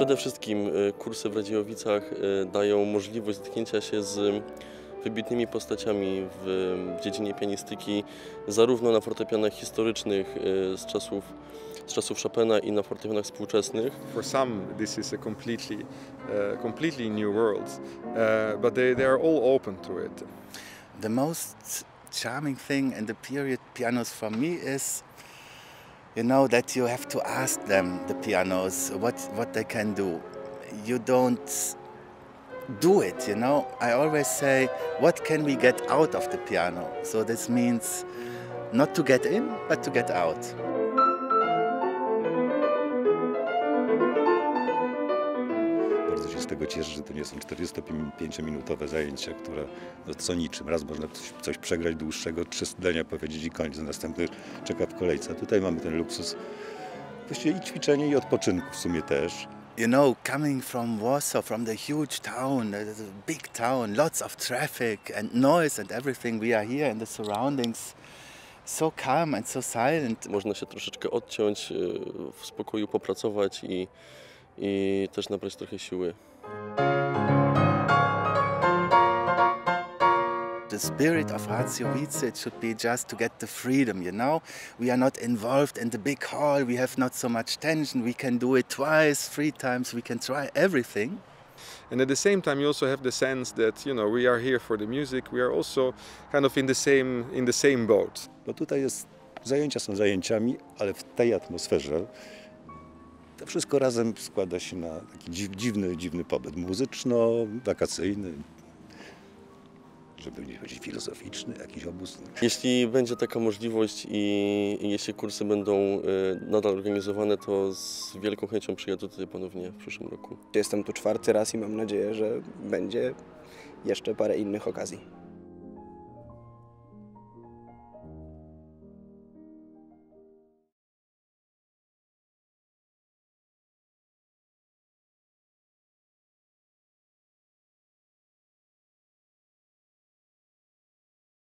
Przede wszystkim kursy w Radziejowicach dają możliwość zetknięcia się z wybitnymi postaciami w dziedzinie pianistyki, zarówno na fortepianach historycznych z czasów Chopina i na fortepianach współczesnych. For some, this is a completely new world, but they are all open to it. The most charming thing in the period pianos for me is, you know, that you have to ask them, the pianos, what they can do. You don't do it, you know. I always say, what can we get out of the piano? So this means not to get in, but to get out. Bardzo się z tego cieszę, że to nie są 45-minutowe zajęcia, które co niczym. Raz można coś przegrać dłuższego, 3 zdania powiedzieć i koniec. Następny czeka w kolejce. Tutaj mamy ten luksus właściwie i ćwiczenia, i odpoczynku w sumie też. You know, coming from Warsaw, from the huge town, the big town, lots of traffic and noise and everything, we are here in the surroundings, so calm and so silent. Można się troszeczkę odciąć, w spokoju popracować i też nabrać trochę siły. The spirit of Ratiowice, it should be just to get the freedom, you know? We are not involved in the big hall, we have not so much tension, we can do it twice, 3 times, we can try everything. And at the same time, you also have the sense that, you know, we are here for the music, we are also kind of in the same boat. Bo tutaj zajęcia są zajęciami, ale w tej atmosferze to wszystko razem składa się na taki dziwny pobyt muzyczno-wakacyjny, żeby nie powiedzieć filozoficzny, jakiś obóz. Jeśli będzie taka możliwość i jeśli kursy będą nadal organizowane, to z wielką chęcią przyjadę tutaj ponownie w przyszłym roku. Jestem tu 4. raz i mam nadzieję, że będzie jeszcze parę innych okazji.